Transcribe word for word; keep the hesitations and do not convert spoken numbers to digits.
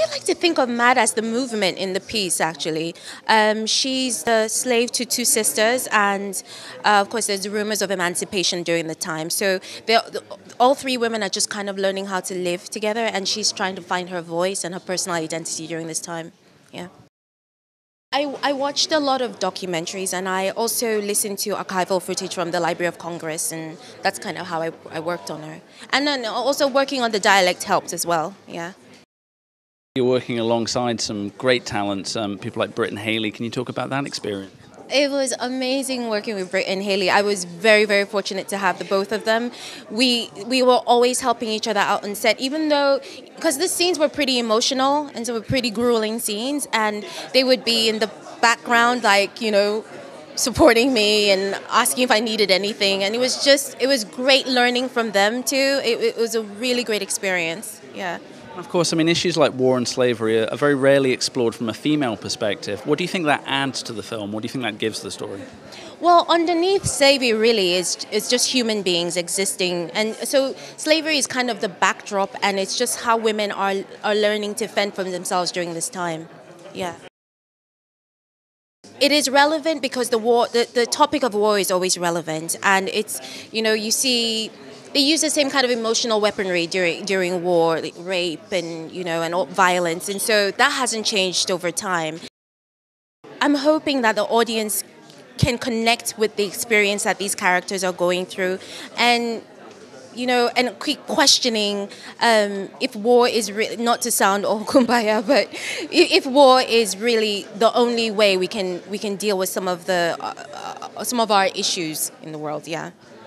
like to think of Mad as the movement in the piece, actually. Um, she's the slave to two sisters, and uh, of course there's rumors of emancipation during the time. So all three women are just kind of learning how to live together, and she's trying to find her voice and her personal identity during this time. Yeah. I, I watched a lot of documentaries, and I also listened to archival footage from the Library of Congress, and that's kind of how I, I worked on her. And then also working on the dialect helped as well, yeah. You're working alongside some great talents, um, people like Britt and Haley. Can you talk about that experience? It was amazing working with Britt and Haley. I was very, very fortunate to have the both of them. We we were always helping each other out on set, even though, because the scenes were pretty emotional and so were pretty grueling scenes, and they would be in the background, like, you know, supporting me and asking if I needed anything. And it was just, it was great learning from them too. It, it was a really great experience, yeah. Of course, I mean, issues like war and slavery are very rarely explored from a female perspective. What do you think that adds to the film? What do you think that gives the story? Well, underneath slavery really is is just human beings existing. And so slavery is kind of the backdrop, and it's just how women are, are learning to fend for themselves during this time. Yeah. It is relevant because the war, the, the topic of war is always relevant. And it's, you know, you see... They use the same kind of emotional weaponry during during war, like rape and, you know, and all violence, and so that hasn't changed over time. I'm hoping that the audience can connect with the experience that these characters are going through, and, you know, and keep questioning um, if war is re- not to sound all kumbaya, but if war is really the only way we can we can deal with some of the uh, uh, some of our issues in the world. Yeah.